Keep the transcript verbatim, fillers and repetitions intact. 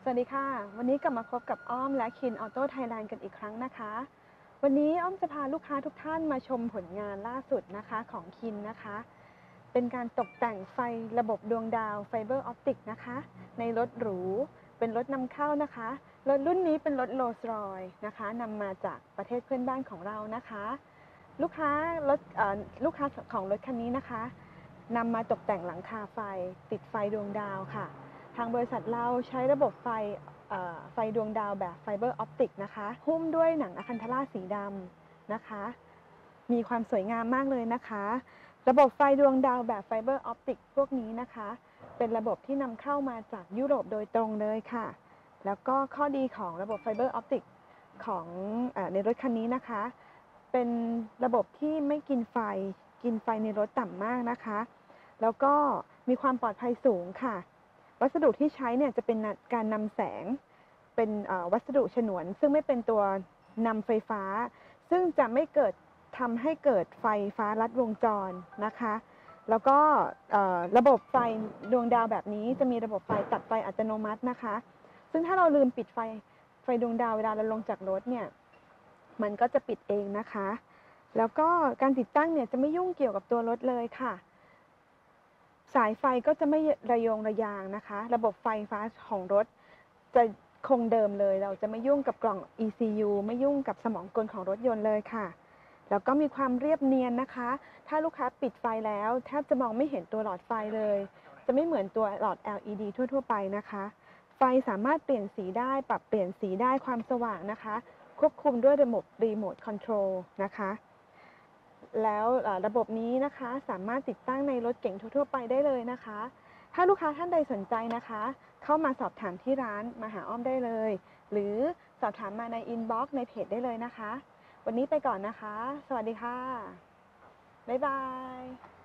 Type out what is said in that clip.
วัสดีค่ะวันนี้กลับมาพบกับอ้อมและคินออโต้ไทยแลนด์กันอีกครั้งนะคะวันนี้อ้อมจะพาลูกค้าทุกท่านมาชมผลงานล่าสุดนะคะของคินนะคะเป็นการตกแต่งไฟระบบดวงดาวไฟเบอร์ออปติกนะคะในรถหรูเป็นรถนำเข้านะคะรถรุ่นนี้เป็นรถโรลส์รอยซ์นะคะนำมาจากประเทศเพื่อนบ้านของเรานะคะลูกค้ารถลูกค้าของรถคันนี้นะคะนำมาตกแต่งหลังคาไฟติดไฟดวงดาวค่ะทางบริษัทเราใช้ระบบไฟไฟดวงดาวแบบไฟเบอร์ออปติกนะคะหุ้มด้วยหนังอะคันธาราสีดำนะคะมีความสวยงามมากเลยนะคะระบบไฟดวงดาวแบบไฟเบอร์ออปติกพวกนี้นะคะเป็นระบบที่นำเข้ามาจากยุโรปโดยตรงเลยค่ะแล้วก็ข้อดีของระบบไฟเบอร์ออปติกของในรถคันนี้นะคะเป็นระบบที่ไม่กินไฟกินไฟในรถต่ำมากนะคะแล้วก็มีความปลอดภัยสูงค่ะวัสดุที่ใช้เนี่ยจะเป็นการนำแสงเป็นวัสดุฉนวนซึ่งไม่เป็นตัวนำไฟฟ้าซึ่งจะไม่เกิดทำให้เกิดไฟฟ้าลัดวงจรนะคะแล้วก็ระบบไฟดวงดาวแบบนี้จะมีระบบไฟตัดไฟอัตโนมัตินะคะซึ่งถ้าเราลืมปิดไฟไฟดวงดาวเวลาเราลงจากรถเนี่ยมันก็จะปิดเองนะคะแล้วก็การติดตั้งเนี่ยจะไม่ยุ่งเกี่ยวกับตัวรถเลยค่ะสายไฟก็จะไม่ระโยงระยางนะคะระบบไฟฟ้าของรถจะคงเดิมเลยเราจะไม่ยุ่งกับกล่อง อี ซี ยู ไม่ยุ่งกับสมองกลของรถยนต์เลยค่ะแล้วก็มีความเรียบเนียนนะคะถ้าลูกค้าปิดไฟแล้วแทบจะมองไม่เห็นตัวหลอดไฟเลยจะไม่เหมือนตัวหลอด แอล อี ดี ทั่วๆไปนะคะไฟสามารถเปลี่ยนสีได้ปรับเปลี่ยนสีได้ความสว่างนะคะควบคุมด้วยระบบรีโมทคอนโทรลนะคะแล้วระบบนี้นะคะสามารถติดตั้งในรถเก๋งทั่วๆไปได้เลยนะคะถ้าลูกค้าท่านใดสนใจนะคะเข้ามาสอบถามที่ร้านมาหาอ้อมได้เลยหรือสอบถามมาในอินบ็อกซ์ในเพจได้เลยนะคะวันนี้ไปก่อนนะคะสวัสดีค่ะบ๊ายบาย